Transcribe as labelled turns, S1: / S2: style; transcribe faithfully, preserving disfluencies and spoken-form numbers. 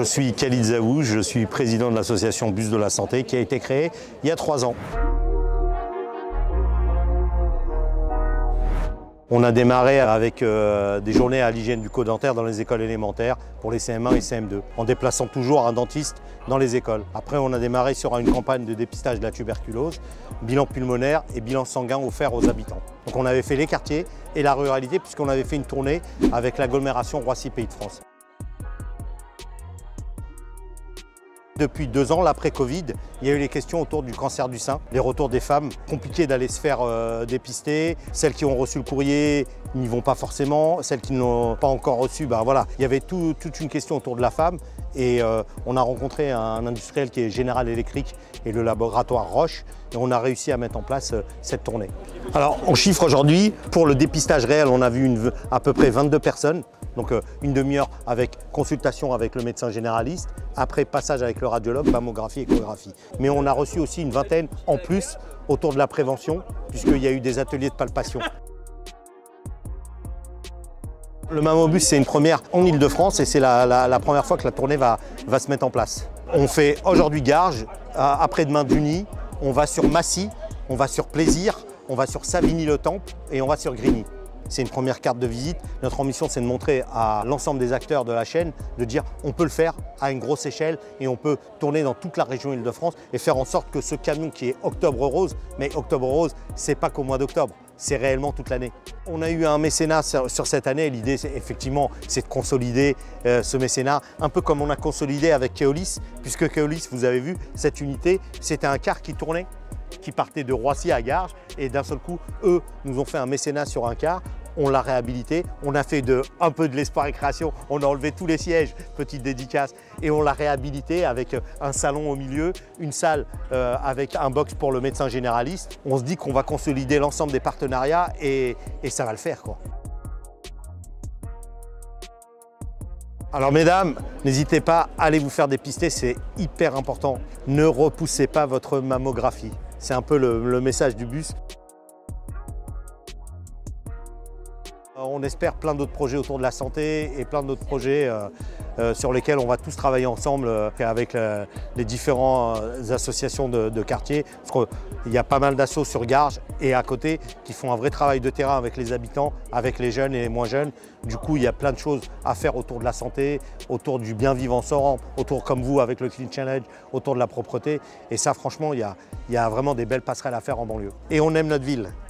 S1: suis Khalid Zaou, je suis président de l'association Bus de la Santé qui a été créée il y a trois ans. On a démarré avec euh, des journées à l'hygiène bucco-dentaire dans les écoles élémentaires pour les C M un et C M deux, en déplaçant toujours un dentiste dans les écoles. Après, on a démarré sur une campagne de dépistage de la tuberculose, bilan pulmonaire et bilan sanguin offert aux habitants. Donc on avait fait les quartiers et la ruralité puisqu'on avait fait une tournée avec l'agglomération Roissy-Pays de France. Depuis deux ans, l'après-Covid, il y a eu les questions autour du cancer du sein, les retours des femmes, compliqué d'aller se faire euh, dépister. Celles qui ont reçu le courrier n'y vont pas forcément, celles qui ne l'ont pas encore reçu, ben voilà. Il y avait tout, toute une question autour de la femme et euh, on a rencontré un industriel qui est General Electric et le laboratoire Roche et on a réussi à mettre en place euh, cette tournée. Alors on chiffre aujourd'hui, pour le dépistage réel, on a vu une, à peu près vingt-deux personnes. Donc euh, une demi-heure avec consultation avec le médecin généraliste, après passage avec le radiologue, mammographie, échographie. Mais on a reçu aussi une vingtaine en plus autour de la prévention, puisqu'il y a eu des ateliers de palpation. Le Mammobus, c'est une première en Ile-de-France et c'est la, la, la première fois que la tournée va, va se mettre en place. On fait aujourd'hui Garges, après-demain Duny, on va sur Massy, on va sur Plaisir, on va sur Savigny-le-Temple et on va sur Grigny. C'est une première carte de visite. Notre ambition, c'est de montrer à l'ensemble des acteurs de la chaîne, de dire on peut le faire à une grosse échelle et on peut tourner dans toute la région Île-de-France et faire en sorte que ce camion qui est Octobre Rose, mais Octobre Rose, c'est pas qu'au mois d'octobre, c'est réellement toute l'année. On a eu un mécénat sur, sur cette année. L'idée, c'est effectivement, c'est de consolider euh, ce mécénat, un peu comme on a consolidé avec Keolis, puisque Keolis, vous avez vu, cette unité, c'était un car qui tournait, qui partait de Roissy à Garges et d'un seul coup, eux nous ont fait un mécénat sur un car, on l'a réhabilité, on a fait de, un peu de l'espoir et création, on a enlevé tous les sièges, petite dédicace, et on l'a réhabilité avec un salon au milieu, une salle euh, avec un box pour le médecin généraliste. On se dit qu'on va consolider l'ensemble des partenariats et, et ça va le faire, quoi. Alors mesdames, n'hésitez pas à aller vous faire dépister, c'est hyper important. Ne repoussez pas votre mammographie. C'est un peu le, le message du bus. On espère plein d'autres projets autour de la santé et plein d'autres projets euh, euh, sur lesquels on va tous travailler ensemble euh, avec euh, les différentes euh, associations de, de quartier. Parce qu'il y a pas mal d'assauts sur Garges et à côté qui font un vrai travail de terrain avec les habitants, avec les jeunes et les moins jeunes. Du coup, il y a plein de choses à faire autour de la santé, autour du bien vivre ensemble, autour comme vous avec le Clean Challenge, autour de la propreté. Et ça, franchement, il y a, il y a vraiment des belles passerelles à faire en banlieue. Et on aime notre ville.